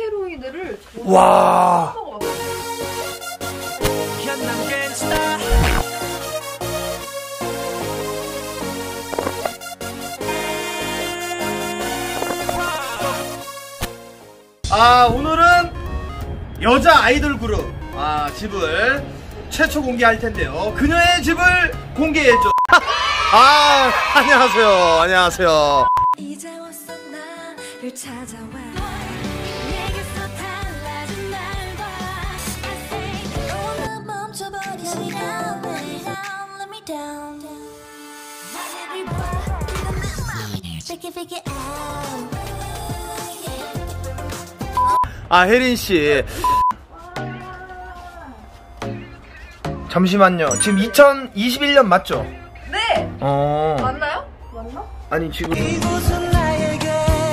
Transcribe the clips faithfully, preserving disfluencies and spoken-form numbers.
스테로이드를 와. 아, 오늘은 여자 아이돌 그룹 아 집을 최초 공개할 텐데요. 그녀의 집을 공개해줘. 아, 안녕하세요. 안녕하세요. 이제 왔어 나를 찾아와. 내게서 달라진 날 봐. 오늘 멈춰버려. 시간 let me down. 나를 봐. Fake it, fake it out. 아, 혜린씨. 잠시만요. 지금 이천이십일 년 맞죠? 네! 어. 맞나요? 맞나? 아니, 지금. 이곳은 나에게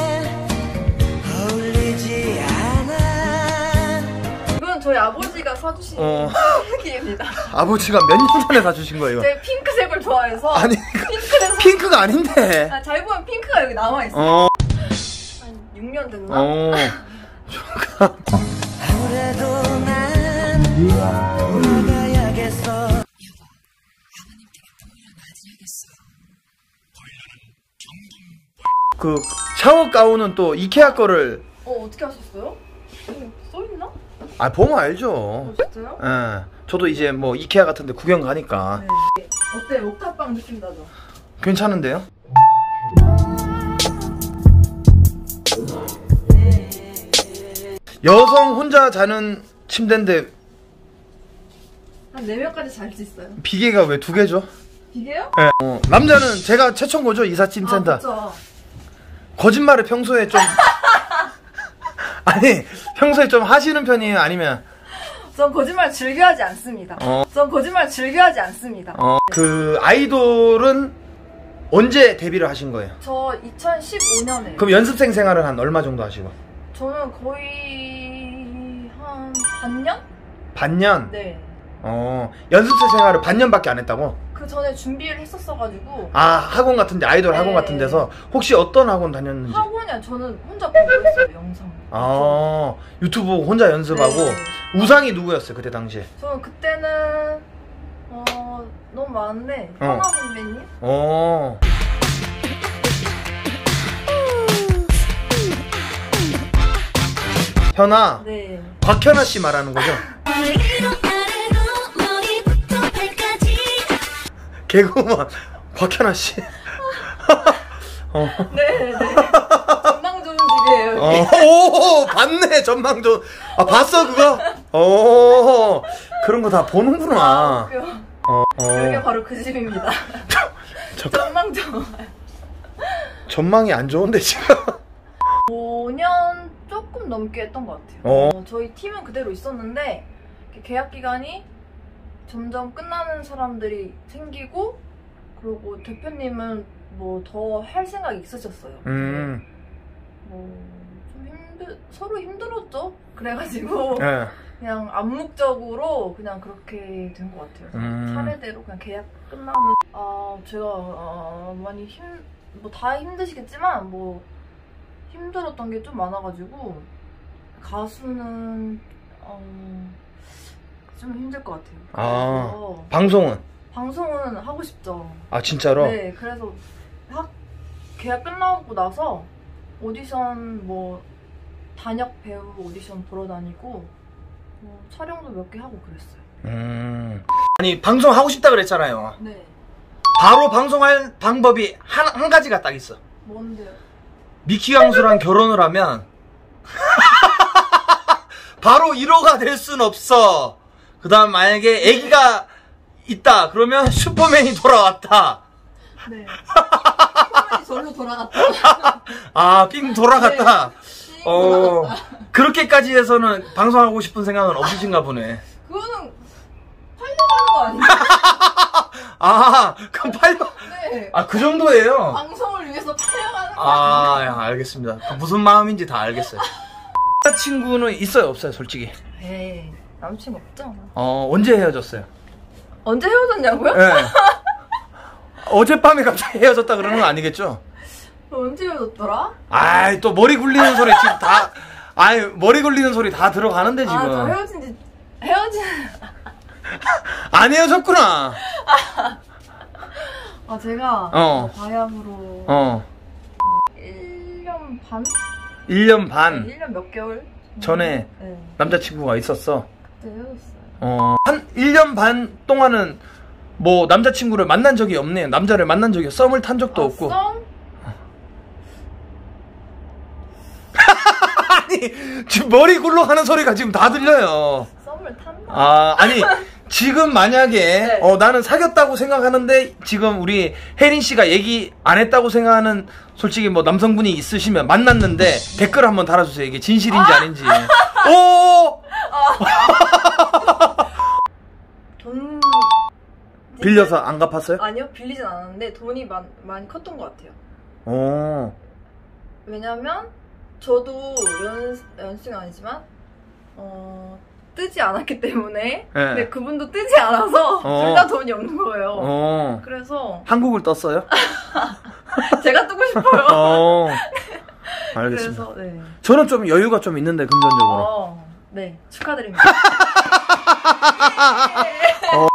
어울리지 않아. 이건 저희 아버지가 사주신 어. 기입니다. 아버지가 몇 년 전에 사주신 거예요? 제가 핑크색을 좋아해서. 아니, 핑크색. 핑크가 아닌데. 아, 잘 보면 핑크가 여기 남아있어요. 어. 한 육 년 됐나? 어. 아무래도 난 돌아가야겠어. 그 샤워 가운은 또 이케아 거를. 어, 어떻게 하셨어요? 어, 써있나? 아, 보면 알죠. 어, 진짜요? 예. 저도 이제 뭐 이케아 같은데 구경 가니까. 네. 어때? 옥탑방 느낌 나죠? 괜찮은데요? 여성 혼자 자는 침대인데 한 네 명까지 잘 수 있어요. 비계가 왜 두 개죠? 비계요? 네. 어, 남자는 제가 최초인 거죠? 이삿짐 센터. 아, 그쵸. 거짓말을 평소에 좀 아니, 평소에 좀 하시는 편이에요? 아니면 전 거짓말 즐겨하지 않습니다. 어. 전 거짓말 즐겨하지 않습니다. 어, 그 아이돌은 언제 데뷔를 하신 거예요? 저 이천십오 년에. 그럼 연습생 생활은 한 얼마 정도 하시고? 저는 거의 한 반년? 반년? 네. 어, 연습생 생활을 반년밖에 안 했다고? 그 전에 준비를 했었어가지고. 아, 학원 같은데, 아이돌 네. 학원 같은 데서 혹시 어떤 학원 다녔는지? 학원이야. 저는 혼자 공부했어요, 영상. 아, 유튜브 혼자 연습하고. 네. 우상이 누구였어요, 그때 당시에? 저는 그때는 어 너무 많은데 어. 현아 선배님? 어. 현아? 네. 곽현아 씨 말하는 거죠? 개그우먼 곽현아 씨. 어. 네, 네. 전망 좋은 집이에요. 어, 오, 봤네, 전망 좀. 아, 봤어, 그거? 어, 그런 거 다 보는구나. 아, 웃겨. 어, 어. 여기가 바로 그 집입니다. 저, 전망 좋아요. 전망이 안 좋은데, 지금. 오 년 조금 넘게 했던 것 같아요. 어. 어, 저희 팀은 그대로 있었는데 계약 기간이 점점 끝나는 사람들이 생기고, 그리고 대표님은 뭐 더 할 생각이 있으셨어요. 음. 뭐좀 힘들 서로 힘들었죠. 그래가지고 예. 그냥 암묵적으로 그냥 그렇게 된 것 같아요. 음. 차례대로 그냥 계약 끝나면 아 제가 아, 많이 힘 뭐 다 힘드시겠지만 뭐 힘들었던 게 좀 많아가지고 가수는 어, 좀 힘들 것 같아요. 아, 그래서 방송은? 방송은 하고 싶죠. 아, 진짜로? 네, 그래서 학 계약 끝나고 나서 오디션 뭐 단역 배우 오디션 보러 다니고 뭐 촬영도 몇 개 하고 그랬어요. 음. 아니, 방송 하고 싶다 그랬잖아요. 네. 바로 방송할 방법이 한, 한 가지가 딱 있어. 뭔데요? 미키 강수랑 결혼을 하면 바로 일 호가 될 순 없어. 그 다음 만약에 애기가 있다 그러면 슈퍼맨이 돌아왔다. 네. 슈퍼맨이 절로 돌아갔다. 아, 삥 돌아갔다. 네. 삥 어, 돌아갔다. 그렇게까지 해서는 방송하고 싶은 생각은 없으신가 보네. 그거는 팔려가는 거 아니에요? 아, 그럼 팔려. 네. 아, 그 정도예요? 방송을 위해서 팔려가는 거 아, 아니에요? 야, 알겠습니다. 무슨 마음인지 다 알겠어요. 남자친구는 있어요, 없어요, 솔직히? 에이, 남친구 없죠? 어, 언제 헤어졌어요? 언제 헤어졌냐고요? 네. 어젯밤에 갑자기 헤어졌다 그러는 건 아니겠죠? 언제 헤어졌더라? 아이, 또 머리 굴리는 소리 지금 다 아니 머리 굴리는 소리 다 들어가는데 지금. 아, 저 헤어진 지 헤어진 안 헤어졌구나. 아, 제가 어. 바야흐로 어. 일 년 반? 일 년 반 일 년 몇 개월 전에 네. 남자친구가 있었어. 그때 헤어졌어요. 어. 한 일 년 반 동안은 뭐 남자친구를 만난 적이 없네요. 남자를 만난 적이 썸을 탄 적도 아, 없고. 썸? 아니 지금 머리 굴러가는 소리가 지금 다 들려요. 썸을 탔나? 아 아니 지금 만약에 네. 어 나는 사귀었다고 생각하는데 지금 우리 혜린 씨가 얘기 안 했다고 생각하는 솔직히 뭐 남성분이 있으시면 만났는데 댓글 한번 달아주세요. 이게 진실인지 아! 아닌지. 오 돈 빌려서 안 갚았어요? 아니요, 빌리진 않았는데 돈이 많, 많이 컸던 것 같아요. 오 왜냐면 저도 연, 연수가 아니지만 어, 뜨지 않았기 때문에 네. 근데 그분도 뜨지 않아서 어. 둘 다 돈이 없는 거예요. 어. 그래서 한국을 떴어요? 제가 뜨고 싶어요. 어. 알겠습니다. 그래서 네. 저는 좀 여유가 좀 있는데 금전적으로. 어, 네, 축하드립니다. 어.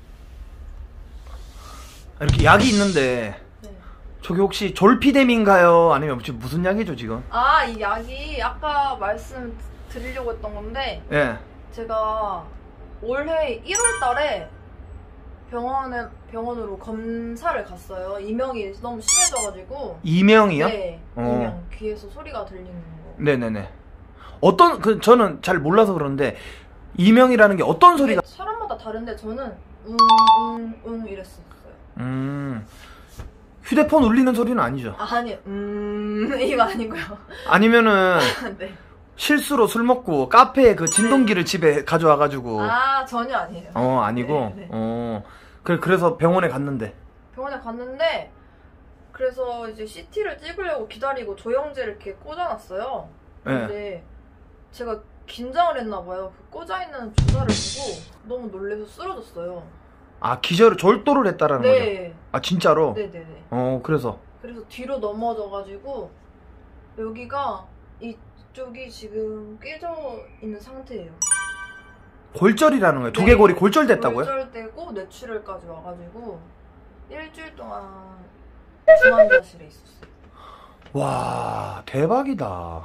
이렇게 약이 있는데 네. 저기 혹시 졸피뎀인가요? 아니면 혹시 무슨 약이죠 지금? 아, 이 약이 아까 말씀드리려고 했던 건데 예. 제가 올해 일월 달에 병원에, 병원으로 검사를 갔어요. 이명이 너무 심해져가지고. 이명이요? 네, 어. 이명. 귀에서 소리가 들리는 거. 네네네. 어떤 그 저는 잘 몰라서 그러는데 이명이라는 게 어떤 소리가? 사람마다 다른데 저는 웅, 웅, 웅 이랬었어요. 음. 휴대폰 울리는 소리는 아니죠? 아, 아니, 음, 이거 아니고요. 아니면은 네. 실수로 술 먹고 카페에 그 진동기를 집에 가져와가지고. 아, 전혀 아니에요. 어 아니고. 네, 네. 어. 그래 그래서 병원에 갔는데. 병원에 갔는데 그래서 이제 씨티를 찍으려고 기다리고 조영제를 이렇게 꽂아놨어요. 네. 근데 제가 긴장을 했나 봐요. 그 꽂아있는 주사를 보고 너무 놀래서 쓰러졌어요. 아 기절을 절도를 했다라는 거죠? 네. 아 진짜로? 네네네. 어 그래서. 그래서 뒤로 넘어져가지고 여기가 이쪽이 지금 깨져 있는 상태예요. 골절이라는 거예요? 네. 두개골이 골절됐다고요? 골절되고 뇌출혈까지 와가지고 일주일 동안 중환자실에 있었어요. 와 대박이다.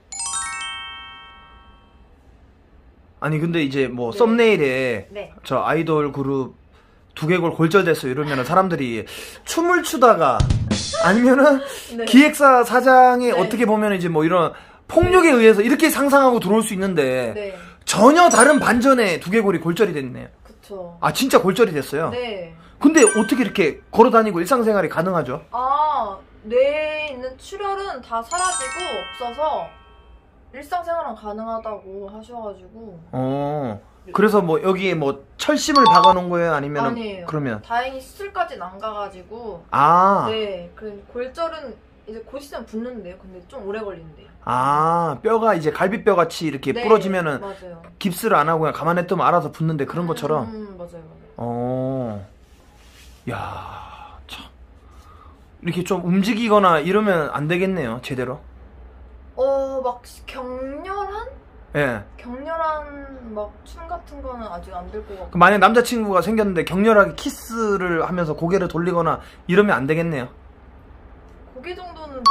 아니 근데 이제 뭐 네. 썸네일에 네. 저 아이돌 그룹 두개골 골절됐어 이러면은 사람들이 춤을 추다가 아니면은 네. 기획사 사장이 네. 어떻게 보면 이제 뭐 이런 폭력에 의해서 이렇게 상상하고 들어올 수 있는데 네. 전혀 다른 반전에 두개골이 골절이 됐네요. 그쵸. 아 진짜 골절이 됐어요? 네. 근데 어떻게 이렇게 걸어다니고 일상생활이 가능하죠? 아, 뇌에 있는 출혈은 다 사라지고 없어서 일상생활은 가능하다고 하셔가지고. 어. 그래서 뭐 여기에 뭐 철심을 박아놓은 거예요? 아니면 아니에요. 그러면 다행히 수술까지는 안 가가지고. 아. 네. 그 골절은 이제 곧 있으면 붙는데요. 근데 좀 오래 걸린대요. 아 뼈가 이제 갈비뼈 같이 이렇게 네, 부러지면은 맞아요. 깁스를 안 하고 그냥 가만히 두면 알아서 붙는데 그런 것처럼. 음, 맞아요, 맞아요. 어. 야, 참. 이렇게 좀 움직이거나 이러면 안 되겠네요, 제대로. 어, 막 격렬한? 예. 격렬한 막 춤 같은 거는 아직 안 될 것 같고. 만약 남자친구가 생겼는데 격렬하게 키스를 하면서 고개를 돌리거나 이러면 안 되겠네요. 고개 정도는 될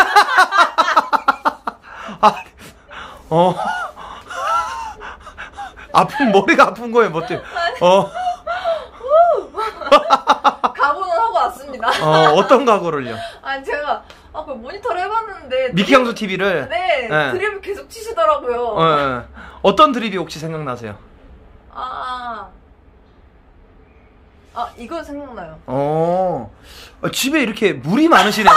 아, 어. 아픈, 머리가 아픈 거예요, 뭐, 어. 각오는 하고 왔습니다. 어, 어떤 각오를요? 아니, 제가 아, 그 모니터를 해봤는데. 미키양수 티비를? 네, 네. 드립을 계속 치시더라고요. 어, 예. 어떤 드립이 혹시 생각나세요? 아, 아, 이거 생각나요. 어, 어, 집에 이렇게 물이 많으시네.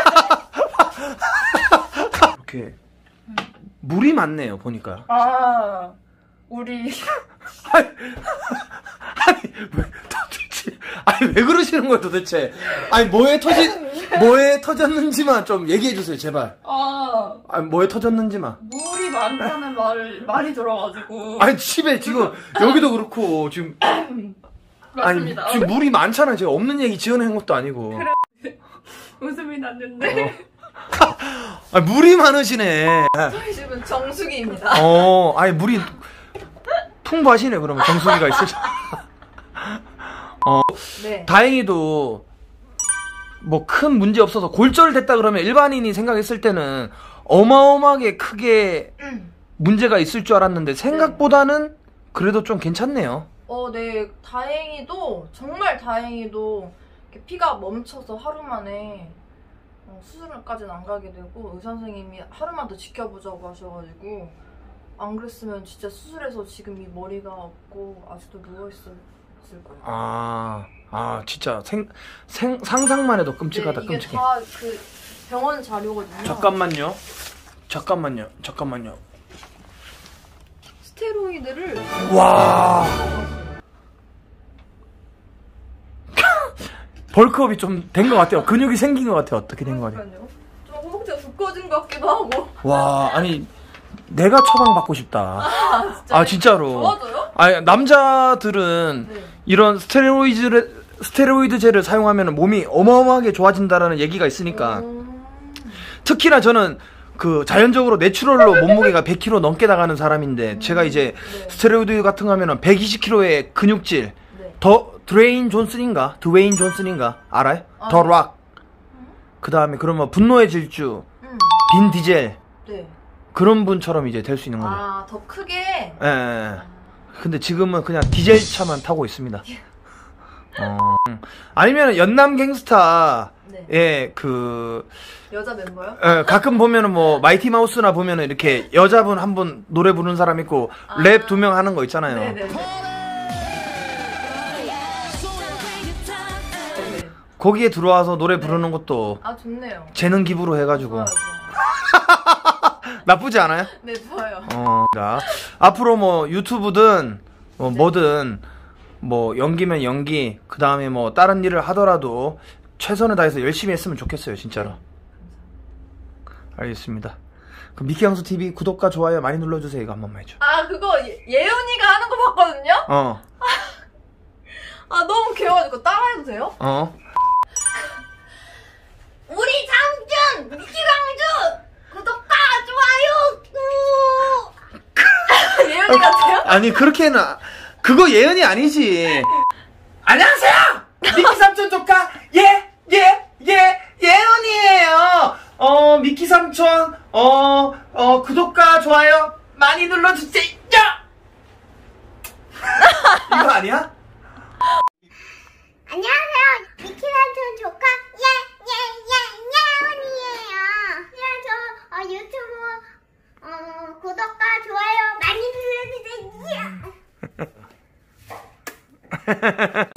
이렇게 물이 많네요, 보니까. 아, 우리. 아니, 아니, 왜, 도대체, 아니, 왜 그러시는 거예요, 도대체? 아니, 뭐에 터지, 뭐에 터졌는지만 좀 얘기해주세요, 제발. 아, 아니, 뭐에 터졌는지만. 물이 많다는 말, 말이 들어가지고. 아니, 집에 지금, 여기도 그렇고, 지금. 맞습니다. 아니, 지금 물이 많잖아요. 제가 없는 얘기 지어낸 것도 아니고. 웃음이 났는데. 어. 아, 물이 많으시네. 저희 집은 정수기입니다. 어, 아니 물이 풍부하시네. 그러면 정수기가 있으죠. 어, 네. 다행히도 뭐 큰 문제 없어서 골절됐다 그러면 일반인이 생각했을 때는 어마어마하게 크게 문제가 있을 줄 알았는데 생각보다는 그래도 좀 괜찮네요. 어, 네. 다행히도 정말 다행히도 이렇게 피가 멈춰서 하루 만에 어, 수술까지는 안 가게 되고 의사 선생님이 하루만 더 지켜보자고 하셔가지고 안 그랬으면 진짜 수술해서 지금 이 머리가 없고 아직도 누워있을 거예요. 아, 아 진짜 생, 생, 상상만 해도 끔찍하다. 네, 이게 끔찍해. 다 그 병원 자료거든요. 잠깐만요. 잠깐만요. 잠깐만요. 스테로이드를 와. 벌크업이 좀 된 것 같아요. 근육이 생긴 것 같아요. 어떻게 된 거 같아요? 그러니까요. 좀 허벅지가 두꺼워진 것 같기도 하고. 와, 아니 내가 처방 받고 싶다. 아, 진짜. 아 진짜로. 좋아져요? 아니 남자들은 네. 이런 스테로이드를 스테로이드제를 사용하면 몸이 어마어마하게 좋아진다라는 얘기가 있으니까. 음... 특히나 저는 그 자연적으로 내추럴로 몸무게가 백 킬로그램 넘게 나가는 사람인데 제가 이제 네. 스테로이드 같은 거 하면은 백이십 킬로그램의 근육질. 네. 더 드웨인 존슨인가? 드웨인 존슨인가? 알아요? 아, 더 네. 락. 그 다음에 그러면 분노의 질주, 음. 빈 디젤 네. 그런 분처럼 이제 될 수 있는 거죠. 아, 더 크게. 예, 예. 근데 지금은 그냥 디젤 차만 타고 있습니다. 어. 아니면 연남 갱스타. 네. 예, 그 여자 멤버요? 예, 가끔 보면은 뭐 마이티 마우스나 보면은 이렇게 여자분 한 분 노래 부르는 사람 있고 아. 랩 두 명 하는 거 있잖아요. 네네네. 네. 거기에 들어와서 노래 부르는 것도 아, 좋네요. 재능 기부로 해가지고 좋아요, 좋아요. 나쁘지 않아요? 네, 좋아요. 어, 자, 앞으로 뭐 유튜브든 뭐 뭐든 뭐 연기면 연기, 그 다음에 뭐 다른 일을 하더라도 최선을 다해서 열심히 했으면 좋겠어요, 진짜로. 알겠습니다. 그럼 미키양수 티비 구독과 좋아요 많이 눌러주세요. 이거 한 번만 해줘. 아, 그거 예, 예은이가 하는 거 봤거든요? 어, 아, 너무 귀여워가지고 따라해도 돼요? 어. 우리 장준! 미키강준! 구독과 좋아요! 예은이 같아요? 아니 그렇게는 아- 그거 예은이 아니지. 안녕하세요. 미키 삼촌 조카 예예예 예은이에요. 어 미키 삼촌 어 어 구독과 좋아요 많이 눌러주세요. 이거 아니야? 안녕하세요. 미키란촌 조카 예예예 예언이에요. 그래서 어, 유튜브 어, 구독과 좋아요 많이 눌러주세요.